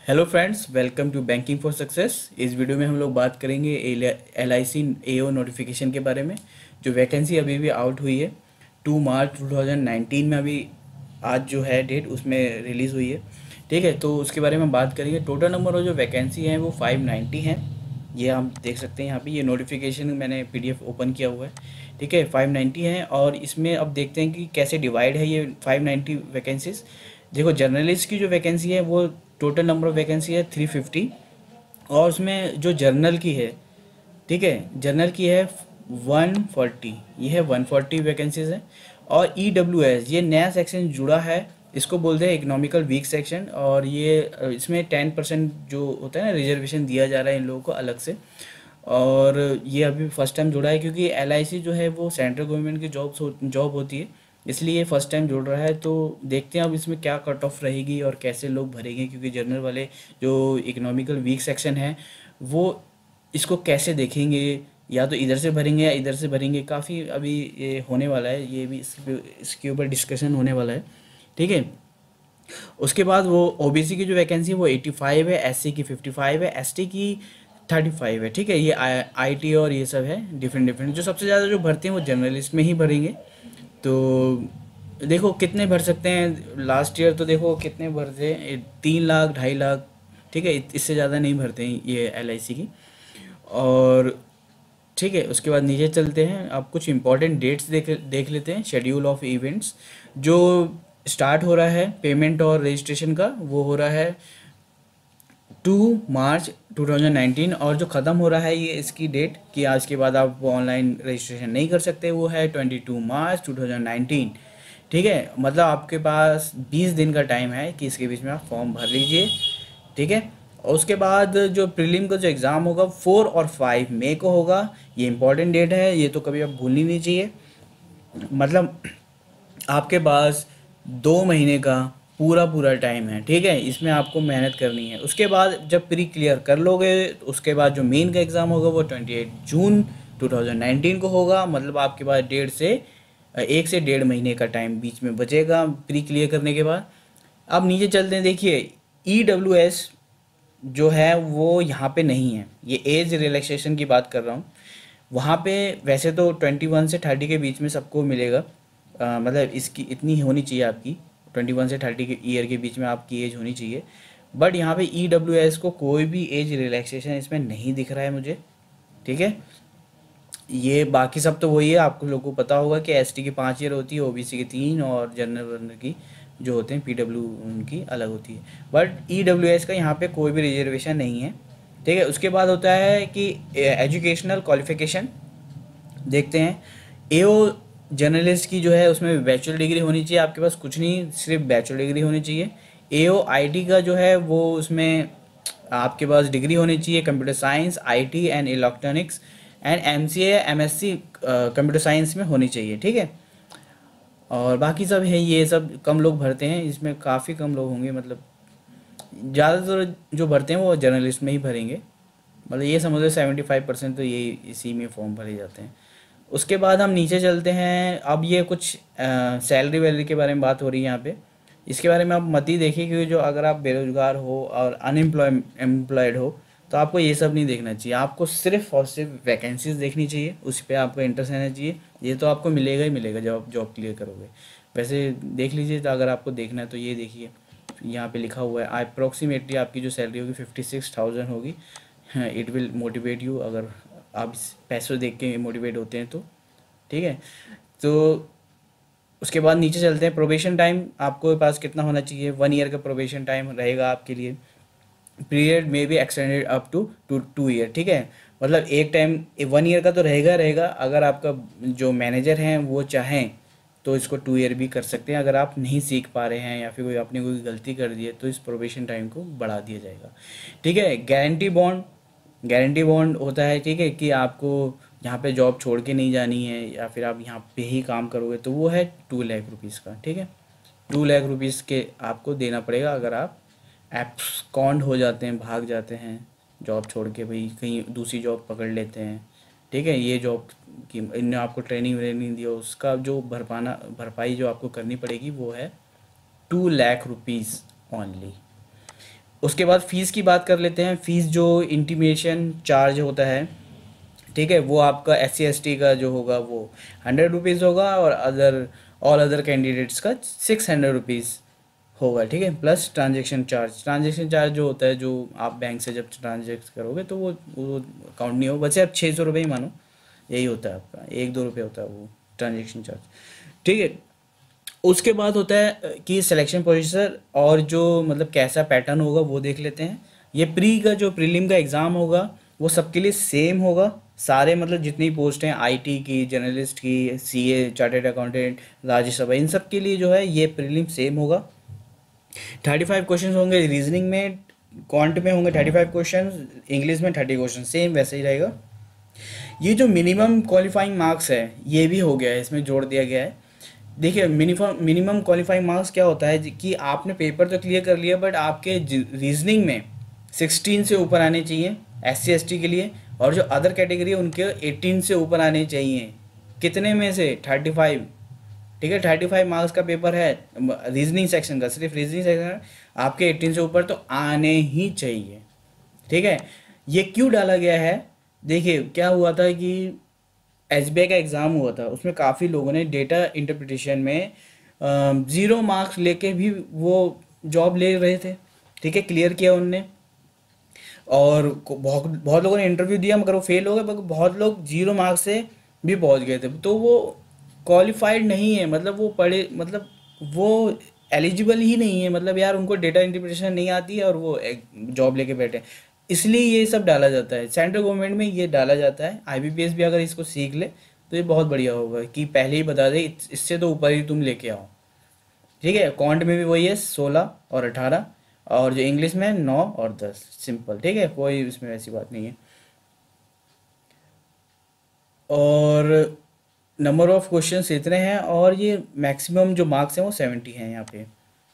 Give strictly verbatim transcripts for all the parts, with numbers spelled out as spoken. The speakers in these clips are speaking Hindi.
Hello friends, welcome to banking for success. इस वीडियो में हम लोग बात करेंगे L I C A O notification के बारे में। जो वैकेंसी अभी भी आउट हुई है two March two thousand nineteen में, अभी आज जो है डेट उसमें रिलीज़ हुई है। ठीक है, तो उसके बारे में बात करेंगे। टोटल नंबर ऑफ जो वैकेंसी है वो फाइव नाइन्टी है। ये हम देख सकते हैं यहाँ पे, ये नोटिफिकेशन मैंने पी डी एफ ओपन किया हुआ है। ठीक है, फाइव नाइन्टी है और इसमें अब देखते हैं कि कैसे डिवाइड है ये फाइव नाइन्टी वैकेंसीज। देखो, जर्नलिस्ट की जो वैकेंसी है वो टोटल नंबर ऑफ वैकेंसी है थ्री फिफ्टी, और उसमें जो जर्नल की है, ठीक है, जर्नल की है वन फोर्टी, ये है वन फोर्टी वैकेंसीज है। और ई डब्ल्यू एस ये नया सेक्शन जुड़ा है, इसको बोलते हैं इकोनॉमिकल वीक सेक्शन। और ये अ, इसमें टेन परसेंट जो होता है ना रिजर्वेशन दिया जा रहा है इन लोगों को अलग से। और ये अभी फर्स्ट टाइम जुड़ा है क्योंकि एल आई सी जो है वो सेंट्रल गवर्नमेंट की जॉब्स हो जॉब होती है, इसलिए ये फर्स्ट टाइम जुड़ रहा है। तो देखते हैं अब इसमें क्या कट ऑफ रहेगी और कैसे लोग भरेंगे, क्योंकि जनरल वाले जो इकोनॉमिकल वीक सेक्शन है वो इसको कैसे देखेंगे, या तो इधर से भरेंगे या इधर से भरेंगे। काफ़ी अभी ये होने वाला है, ये भी इसके इसके ऊपर डिस्कशन होने वाला है। ठीक है, उसके बाद वो ओ बी सी की जो वैकेंसी है वो एटी फाइव है, एस सी की फिफ्टी फाइव है, एस टी की थर्टी फाइव है। ठीक है, ये आई टी और ये सब है डिफरेंट डिफरेंट। जो सबसे ज़्यादा जो भरते हैं वो जर्नलिस्ट में ही भरेंगे। तो देखो कितने भर सकते हैं, लास्ट ईयर तो देखो कितने भरते हैं, तीन लाख, ढाई लाख। ठीक है, इत- इससे ज़्यादा नहीं भरते हैं ये एल आई सी की। और ठीक है, उसके बाद नीचे चलते हैं। अब कुछ इंपॉर्टेंट डेट्स देख देख लेते हैं। शेड्यूल ऑफ इवेंट्स जो स्टार्ट हो रहा है पेमेंट और रजिस्ट्रेशन का, वो हो रहा है two March two thousand nineteen. और जो ख़त्म हो रहा है ये इसकी डेट कि आज के बाद आप ऑनलाइन रजिस्ट्रेशन नहीं कर सकते, वो है twenty two March two thousand nineteen. ठीक है, मतलब आपके पास बीस दिन का टाइम है कि इसके बीच में आप फॉर्म भर लीजिए। ठीक है, और उसके बाद जो प्रीलिम का जो एग्ज़ाम होगा फोर और फाइव मई को होगा। ये इंपॉर्टेंट डेट है, ये तो कभी आप भूलनी नहीं चाहिए। मतलब आपके पास दो महीने का पूरा पूरा टाइम है। ठीक है, इसमें आपको मेहनत करनी है। उसके बाद जब प्री क्लियर कर लोगे तो उसके बाद जो मेन का एग्ज़ाम होगा वो twenty eight June two thousand nineteen को होगा। मतलब आपके पास डेढ़ से एक से डेढ़ महीने का टाइम बीच में बचेगा प्री क्लियर करने के बाद। अब नीचे चलते हैं। देखिए, ई डब्ल्यू एस जो है वो यहाँ पे नहीं है, ये एज रिलैक्सेशन की बात कर रहा हूँ। वहाँ पे वैसे तो ट्वेंटी वन से थर्टी के बीच में सबको मिलेगा। अ, मतलब इसकी इतनी होनी चाहिए आपकी, ट्वेंटी वन से थर्टी के ईयर के बीच में आपकी एज होनी चाहिए। बट यहाँ पे ई डब्ल्यू एस को कोई भी एज रिलैक्सेशन इसमें नहीं दिख रहा है मुझे। ठीक है, ये बाकी सब तो वही है, आपको लोगों को पता होगा कि एस टी की पाँच ईयर होती है, ओ बी सी की तीन, और जनरल वर्ग की जो होते हैं पी डब्ल्यू उनकी अलग होती है। बट ई डब्ल्यू एस का यहाँ पे कोई भी रिजर्वेशन नहीं है। ठीक है, उसके बाद होता है कि एजुकेशनल क्वालिफिकेशन देखते हैं। ए ओ जर्नलिस्ट की जो है उसमें बैचलर डिग्री होनी चाहिए आपके पास, कुछ नहीं, सिर्फ बैचलर डिग्री होनी चाहिए। ए ओ आई टी का जो है वो उसमें आपके पास डिग्री होनी चाहिए computer science, I T and electronics, and M C A M S C computer science में होनी चाहिए। ठीक है, और बाकी सब है, ये सब कम लोग भरते हैं, इसमें काफ़ी कम लोग होंगे। मतलब ज़्यादातर जो भरते हैं वो जर्नलिस्ट में ही भरेंगे। मतलब ये समझ लो सेवेंटी फाइव परसेंट तो ये इसी में फॉर्म भरे जाते हैं। उसके बाद हम नीचे चलते हैं। अब ये कुछ सैलरी वैलरी के बारे में बात हो रही है यहाँ पे। इसके बारे में आप मत ही देखिए, क्योंकि जो अगर आप बेरोजगार हो और अनएम्प्लॉय एम्प्लॉयड हो तो आपको ये सब नहीं देखना चाहिए। आपको सिर्फ और सिर्फ वैकेंसीज देखनी चाहिए, उस पर आपका इंटरेस्ट रहना चाहिए। ये तो आपको मिलेगा ही मिलेगा जब आप जॉब क्लियर करोगे। वैसे देख लीजिए, तो अगर आपको देखना है तो ये देखिए, यहाँ पे लिखा हुआ है अप्रोक्सीमेटली आपकी जो सैलरी होगी फिफ्टी सिक्स थाउजेंड होगी। इट विल मोटिवेट यू, अगर आप इस पैसों देख के मोटिवेट होते हैं तो। ठीक है, तो उसके बाद नीचे चलते हैं। प्रोबेशन टाइम आपको पास कितना होना चाहिए, वन ईयर का प्रोबेशन टाइम रहेगा आपके लिए। पीरियड में भी extended up to two two year. ठीक है, मतलब एक टाइम वन ईयर का तो रहेगा रहेगा अगर आपका जो मैनेजर हैं वो चाहें तो इसको टू ईयर भी कर सकते हैं। अगर आप नहीं सीख पा रहे हैं या फिर कोई आपने कोई गलती कर दी है तो इस प्रोबेशन टाइम को बढ़ा दिया जाएगा। ठीक है, गारंटी बॉन्ड, गारंटी बॉन्ड होता है, ठीक है, कि आपको यहाँ पे जॉब छोड़ के नहीं जानी है या फिर आप यहाँ पे ही काम करोगे, तो वो है टू लाख रुपीज़ का। ठीक है, टू लाख रुपीज़ के आपको देना पड़ेगा अगर आप एब्सकॉन्ड हो जाते हैं, भाग जाते हैं जॉब छोड़ के, भाई कहीं दूसरी जॉब पकड़ लेते हैं। ठीक है, ये जॉब की इनने आपको ट्रेनिंग व्रेनिंग दिया, उसका जो भरपाना भरपाई जो आपको करनी पड़ेगी वो है टू लाख रुपीज़ ओनली। उसके बाद फ़ीस की बात कर लेते हैं। फ़ीस जो इंटीमेशन चार्ज होता है, ठीक है, वो आपका एस सी एस टी का जो होगा वो हंड्रेड रुपीज़ होगा, और अदर ऑल अदर कैंडिडेट्स का सिक्स हंड्रेड रुपीज़ होगा, ठीक है, plus transaction charge. Transaction charge जो होता है, जो आप बैंक से जब ट्रांजेक्ट करोगे तो वो वो काउंट नहीं होगा, वैसे आप छः सौ रुपये ही मानो, यही होता है आपका, एक दो रुपये होता है वो ट्रांजेक्शन चार्ज, ठीक है। उसके बाद होता है कि सिलेक्शन प्रोसीजर, और जो मतलब कैसा पैटर्न होगा वो देख लेते हैं। ये प्री का जो प्रीलिम का एग्ज़ाम होगा वो सबके लिए सेम होगा, सारे मतलब जितनी पोस्ट हैं आईटी की, जर्नलिस्ट की, सीए, चार्टर्ड अकाउंटेंट, राज्यसभा, इन सब के लिए जो है ये प्रीलिम सेम होगा। थर्टी फाइव क्वेश्चन होंगे रीजनिंग में, क्वांट में होंगे थर्टी फाइव क्वेश्चन, इंग्लिश में थर्टी क्वेश्चन, सेम वैसे ही रहेगा। ये जो मिनिमम क्वालिफाइंग मार्क्स है ये भी हो गया है, इसमें जोड़ दिया गया है। देखिए मिनिमम मिनिमम क्वालिफाइंग मार्क्स क्या होता है कि आपने पेपर तो क्लियर कर लिया, बट आपके रीजनिंग में सिक्सटीन से ऊपर आने चाहिए एस सी एस टी के लिए, और जो अदर कैटेगरी है उनके एटीन से ऊपर आने चाहिए। कितने में से? थर्टी फाइव, ठीक है, थर्टी फाइव मार्क्स का पेपर है रीजनिंग सेक्शन का, सिर्फ रीजनिंग सेक्शन आपके एटीन से ऊपर तो आने ही चाहिए, ठीक है। ये क्यों डाला गया है? देखिए क्या हुआ था कि एस बी आई का एग्ज़ाम हुआ था, उसमें काफ़ी लोगों ने डेटा इंटरप्रिटेशन में ज़ीरो मार्क्स लेके भी वो जॉब ले रहे थे, ठीक है, क्लियर किया उनने, और को- बहुत बहुत लोगों ने इंटरव्यू दिया मगर वो फेल हो गए, मगर बहुत लोग जीरो मार्क्स से भी पहुंच गए थे, तो वो क्वालिफाइड नहीं है, मतलब वो पढ़े, मतलब वो एलिजिबल ही नहीं है, मतलब यार उनको डेटा इंटरप्रिटेशन नहीं आती है और वो एक जॉब लेके बैठे। इसलिए ये सब डाला जाता है सेंट्रल गवर्नमेंट में, ये डाला जाता है। आई बी पी एस भी अगर इसको सीख ले तो ये बहुत बढ़िया होगा कि पहले ही बता दे इस- इससे तो ऊपर ही तुम लेके आओ, ठीक है। कॉन्ट में भी वही है, सोलह और अठारह, और जो इंग्लिश में नौ और दस, सिंपल, ठीक है, कोई इसमें ऐसी बात नहीं है। और नंबर ऑफ क्वेश्चंस इतने हैं, और ये मैक्सिमम जो मार्क्स हैं वो सेवेंटी हैं यहाँ पे।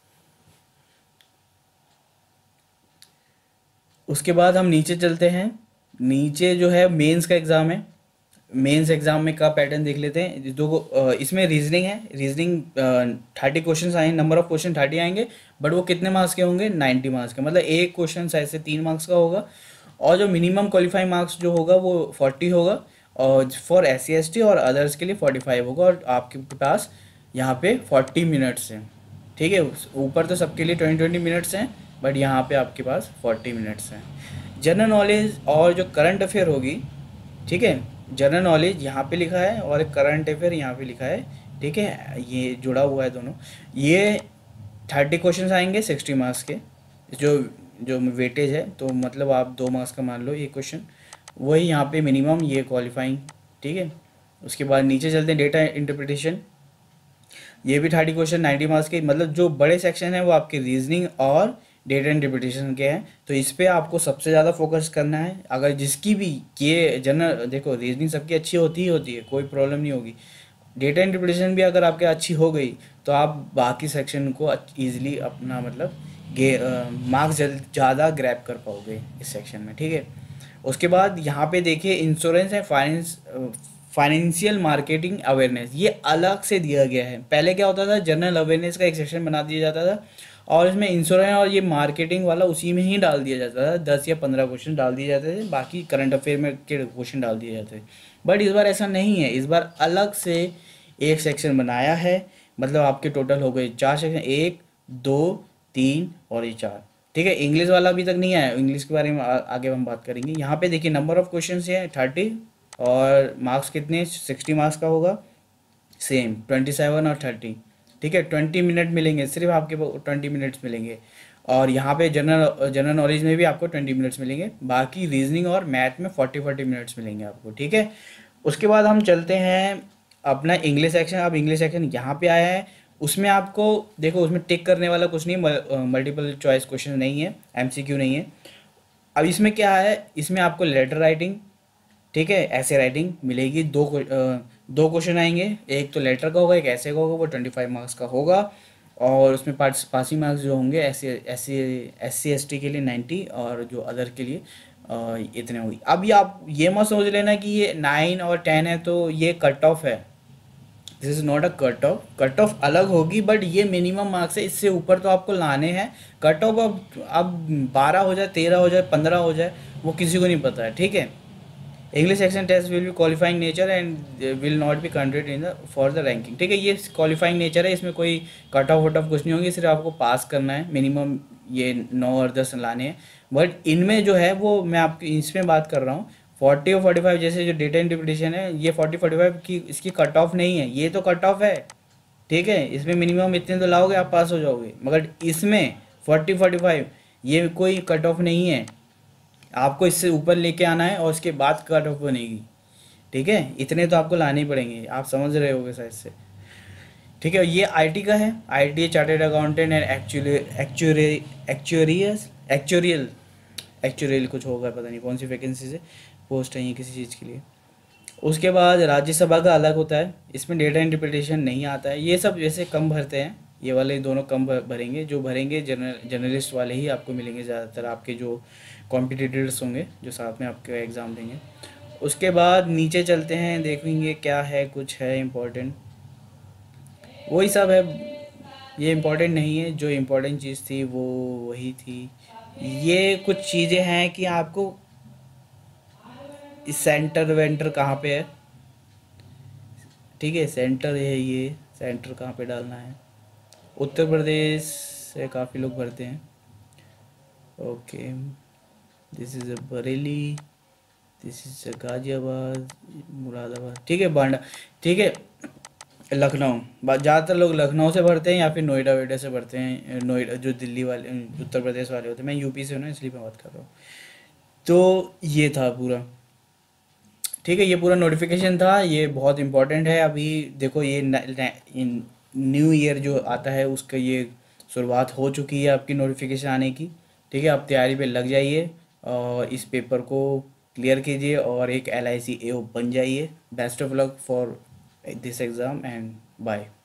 उसके बाद हम नीचे चलते हैं। नीचे जो है मेंस का एग्ज़ाम है। मेंस एग्ज़ाम में का पैटर्न देख लेते हैं। दो अ, इसमें रीजनिंग है। रीजनिंग थर्टी क्वेश्चन आएंगे, नंबर ऑफ क्वेश्चन थर्टी आएंगे, बट वो कितने मार्क्स के होंगे? नाइन्टी मार्क्स के, मतलब एक क्वेश्चन ऐसे तीन मार्क्स का होगा। और जो मिनिमम क्वालिफाइंग मार्क्स जो होगा वो फोर्टी होगा, और for S C S T और अदर्स के लिए फोर्टी फाइव होगा, और आपके पास यहाँ पे फोर्टी मिनट्स हैं, ठीक है। उस- ऊपर तो सबके लिए ट्वेंटी ट्वेंटी मिनट्स हैं, बट यहाँ पे आपके पास फोर्टी मिनट्स हैं। जनरल नॉलेज और जो करंट अफेयर होगी, ठीक है, जनरल नॉलेज यहाँ पे लिखा है और करंट अफेयर यहाँ पे लिखा है, ठीक है, ये जुड़ा हुआ है दोनों। ये थर्टी क्वेश्चन आएंगे सिक्सटी मार्क्स के, जो जो वेटेज है, तो मतलब आप दो मार्क्स का मान लो ये क्वेश्चन, वही यहाँ पे मिनिमम, ये क्वालिफाइंग, ठीक है। उसके बाद नीचे चलते हैं, डेटा इंटरप्रिटेशन। ये भी थर्टी क्वेश्चन नाइन्टी मार्क्स के, मतलब जो बड़े सेक्शन है वो आपके रीजनिंग और डेटा इंटरप्रिटेशन के हैं, तो इस पे आपको सबसे ज़्यादा फोकस करना है। अगर जिसकी भी ये जनरल, देखो रीजनिंग सबकी अच्छी होती ही होती है, कोई प्रॉब्लम नहीं होगी। डेटा इंटरप्रिटेशन भी अगर आपके अच्छी हो गई तो आप बाकी सेक्शन को ईजिली अपना मतलब गे मार्क्स ज़्यादा ग्रैब कर पाओगे इस सेक्शन में, ठीक है। उसके बाद यहाँ पे देखिए इंश्योरेंस है, फाइनेंस, फाइनेंशियल मार्केटिंग अवेयरनेस, ये अलग से दिया गया है। पहले क्या होता था, जनरल अवेयरनेस का एक सेक्शन बना दिया जाता था, और इसमें इंश्योरेंस और ये मार्केटिंग वाला उसी में ही डाल दिया जाता था। दस या पंद्रह क्वेश्चन डाल दिए जाते थे, बाकी करंट अफेयर में के क्वेश्चन डाल दिए जाते थे। बट इस बार ऐसा नहीं है, इस बार अलग से एक सेक्शन बनाया है, मतलब आपके टोटल हो गए चार सेक्शन, एक, दो, तीन और ये चार, ठीक है। इंग्लिश वाला अभी तक नहीं आया, इंग्लिश के बारे में आ, आगे हम बात करेंगे। यहाँ पे देखिए नंबर ऑफ क्वेश्चन है थर्टी, और मार्क्स कितने? सिक्सटी मार्क्स का होगा, सेम ट्वेंटी सेवन और थर्टी, ठीक है। ट्वेंटी मिनट मिलेंगे, सिर्फ आपके ट्वेंटी मिनट्स मिलेंगे। और यहाँ पे जनरल जनरल नॉलेज में भी आपको ट्वेंटी मिनट्स मिलेंगे, बाकी रीजनिंग और मैथ में फोर्टी फोर्टी मिनट्स मिलेंगे आपको, ठीक है। उसके बाद हम चलते हैं अपना इंग्लिश सेक्शन। अब इंग्लिश सेक्शन यहाँ पे आया है, उसमें आपको देखो, उसमें टिक करने वाला कुछ नहीं, मल्टीपल चॉइस क्वेश्चन नहीं है, एम सी क्यू नहीं है। अब इसमें क्या है, इसमें आपको लेटर राइटिंग, ठीक है, ऐसे राइटिंग मिलेगी। दो अ, दो क्वेश्चन आएंगे, एक तो लेटर का होगा, एक ऐसे का होगा, वो ट्वेंटी फाइव मार्क्स का होगा। और उसमें पास पासिंग मार्क्स जो होंगे S C S C S C S T के लिए नाइन्टी, और जो अदर के लिए अ, इतने होगी। अभी आप ये मत समझ लेना कि ये नाइन और टेन है तो ये कट ऑफ है, this is not a cut off, cut off अलग होगी बट ये मिनिमम मार्क्स है, इससे ऊपर तो आपको लाने हैं। कट ऑफ अब अब बारह हो जाए, तेरह हो जाए, पंद्रह हो जाए, वो किसी को नहीं पता है, ठीक है। English action test will be qualifying nature and will not be considered in the for the ranking, ठीक है। ये क्वालिफाइंग नेचर है, इसमें कोई कट ऑफ वट ऑफ कुछ नहीं होगी, सिर्फ आपको पास करना है, मिनिमम ये नौ और दस लाने हैं। बट इनमें जो है वो मैं आपकी इसमें बात कर रहा हूँ फोर्टी और फोर्टी फाइव, जैसे जो डेटा इंटरप्रिटेशन है, ये फोर्टी फोर्टी फाइव की इसकी कट ऑफ नहीं है, ये तो कट ऑफ है, ठीक है। इसमें मिनिमम इतने तो लाओगे आप पास हो जाओगे, मगर इसमें फोर्टी फोर्टी फाइव ये कोई कट ऑफ नहीं है, आपको इससे ऊपर लेके आना है और उसके बाद कट ऑफ बनेगी, ठीक है। इतने तो आपको लाने ही पड़ेंगे, आप समझ रहे होगे शायद से, ठीक है। ये आईटी का है, IT chartered accountant and actually actuary actuarious actuarial actuarial कुछ होगा, पता नहीं कौन सी वैकेंसी से पोस्ट है ये किसी चीज़ के लिए। उसके बाद राज्यसभा का अलग होता है, इसमें डेटा इंटरप्रिटेशन नहीं आता है, ये सब वैसे कम भरते हैं, ये वाले दोनों कम भर- भरेंगे, जो भरेंगे जनरल जर्नलिस्ट वाले ही आपको मिलेंगे ज़्यादातर, आपके जो कॉम्पिटिटर्स होंगे जो साथ में आपके एग्ज़ाम देंगे। उसके बाद नीचे चलते हैं, देखेंगे क्या है, कुछ है इम्पोर्टेंट, वही सब है। ये इम्पोर्टेंट नहीं है, जो इम्पोर्टेंट चीज़ थी वो वही थी। ये कुछ चीज़ें हैं कि आपको इस सेंटर वेंटर कहाँ पे है, ठीक है, सेंटर है, ये सेंटर कहाँ पे डालना है। उत्तर प्रदेश से काफ़ी लोग भरते हैं, okay. This is a Bareilly, this is a Ghaziabad, Moradabad, ठीक है, बांडा, ठीक है। लखनऊ, ज़्यादातर लोग लखनऊ से भरते हैं या फिर नोएडा वेडा से भरते हैं, नोएडा जो दिल्ली वाले उत्तर प्रदेश वाले होते हैं, मैं यूपी से हूँ ना इसलिए मैं बात कर रहा हूँ। तो ये था पूरा, ठीक है, ये पूरा नोटिफिकेशन था, ये बहुत इंपॉर्टेंट है। अभी देखो ये न्यू ईयर जो आता है उसका ये शुरुआत हो चुकी है आपकी नोटिफिकेशन आने की, ठीक है। आप तैयारी पे लग जाइए और इस पेपर को क्लियर कीजिए और एक L I C A O बन जाइए। Best of luck for this exam and bye.